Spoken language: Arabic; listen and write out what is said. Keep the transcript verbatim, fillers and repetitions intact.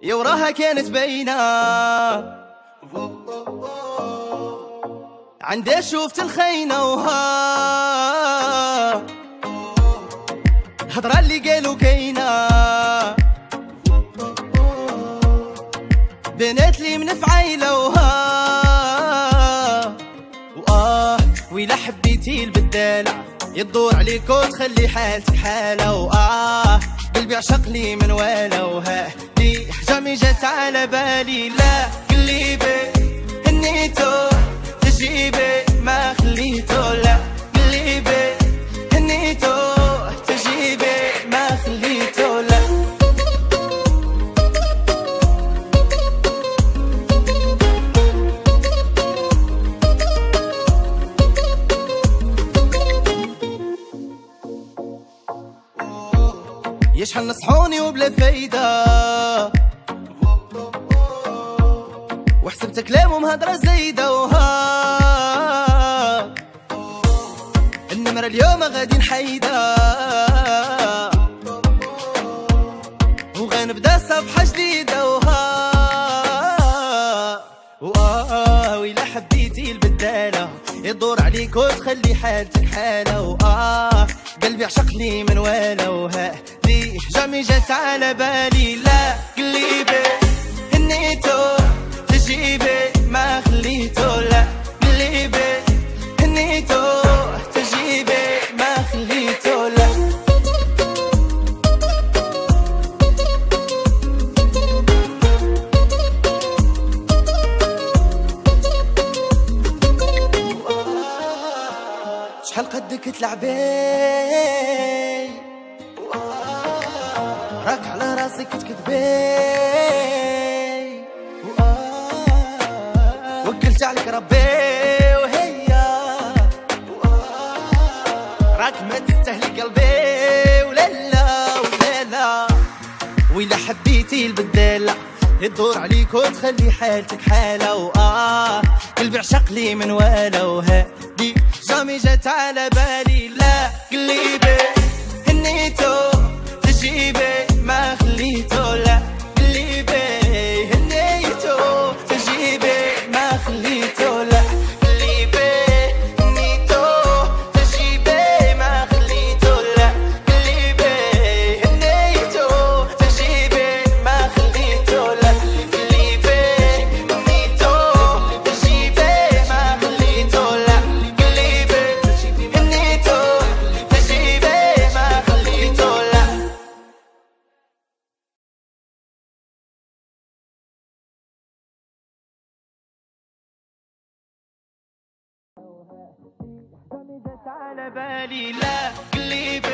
يا وراها كانت باينة عندي شوفت الخينة وها الهضرة اللي قالوا كاينة بنات لي من فعيلة وها وآه ويلا حبيتي البدالة يدور عليك وتخلي حالتك حالة وآه قلبي عشق لي من والا وها دي جامي جات على بالي لا قلبي هنيتو تجيبي ما خليتو لا قلبي هنيتو تجيبي ما خليتو لا يشحن نصحوني وبلا فايدة وحسبت كلامهم هضرة زايدة وها النمرة اليوم غادي نحيدة وغنبدا صفحة جديدة وها وآه ويلا حبيتي البدالة يدور عليك وتخلي حالتك حالة وآه قلبي عشق لي من والا وها دي جامي جات على بالي لا قلبي هنيتو تجيبي ما خليتو لا قلبي هنيتو تجيبي ما خليتو لا شحال قدك تلعبي راك على راسك تكذبي وكلت عليك ربي وهي راك ما تستهلي قلبي ولا لا ولا لا ويلا حبيتي البدالة يدور عليك وتخلي حالتك حالة وآه قلبي عشق لي من والا وهادي جامي جات على بالي لا قلبي هنيتو تجيبي ما خليتو لا قلبي هنيتو تجيبي ما خليتو لا قلبي هنيتو تجيبي ما خليتو لا قلبي هنيتو تجيبي ما خليتو لا قلبي هنيتو تجيبي ما خليتو لا قلبي هنيتو تجيبي ما خليتو لا جامي جات على بالي لا قلبي